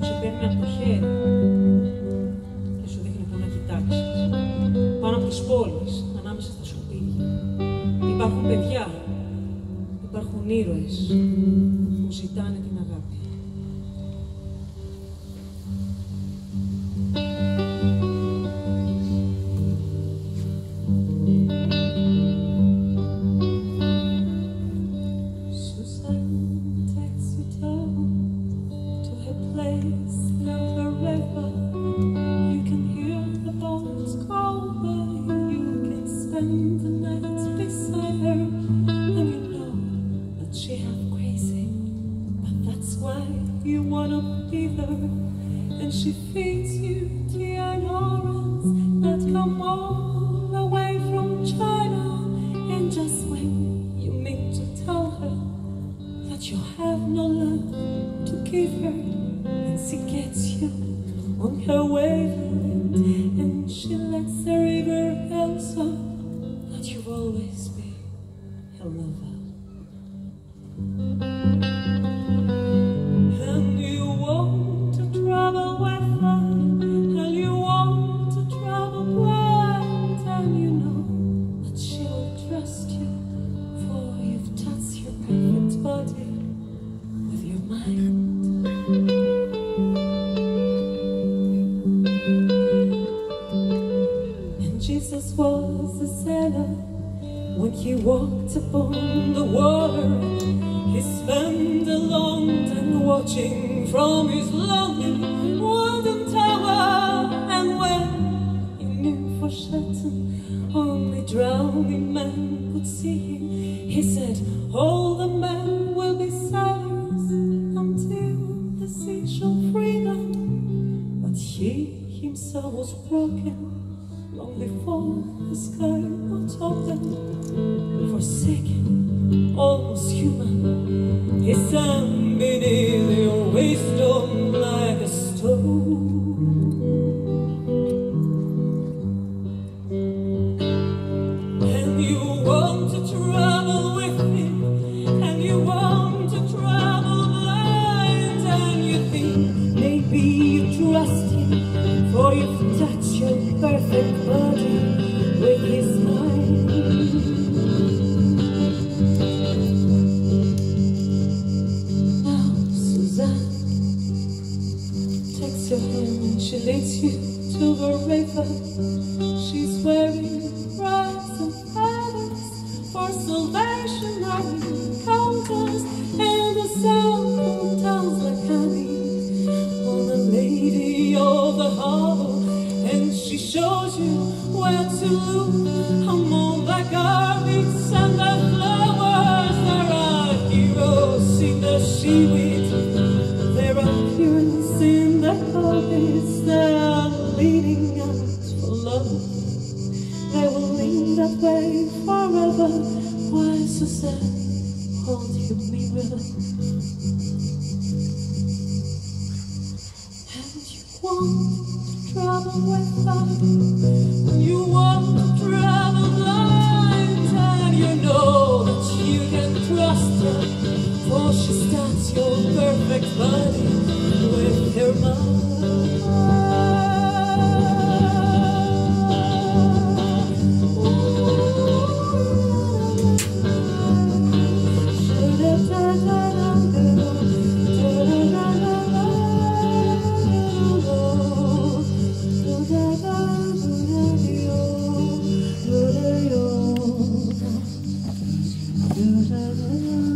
που σε παίρνει από το χέρι και σου δείχνει πού να κοιτάξεις. Πάνω από τις πόλεις, ανάμεσα στα σκουπίδια. Υπάρχουν παιδιά, υπάρχουν ήρωες που ζητάνε την αγάπη. You wanna be there, and she feeds you tiaras that come all the way from China. And just when you mean to tell her that you have no love to give her, and she gets you on her wavelength, and she lets the river answer that you'll always be her lover. With your mind. And Jesus was a sailor when he walked upon the water. He spent a long time watching from his lonely wooden tower. And when he knew for certain only drowning men could see him, he said, all the men will be sailors until the sea shall free them. But he himself was broken long before the sky would open. Forsaken, almost human, he sank beneath your wisdom like a stone. And you want to travel with him, and you want to travel blind, and you think maybe you trust him, for you've touched your perfect body with his mind. Now Suzanne takes your hand and she leads you to the river. She's wearing rice and feathers for salvation are encounters, and the sound comes down like honey on the lady of the harbor. And she shows you where to look among the garbage and the flowers. There are heroes in the seaweed, there are heroes in the orbits. They are leading out for love, they will lead that way forever. Why, Suzanne, hold your mirror. And you want to travel with us, you want to travel blind, and you know that you can trust her, for she starts your perfect body with her mind. Da da da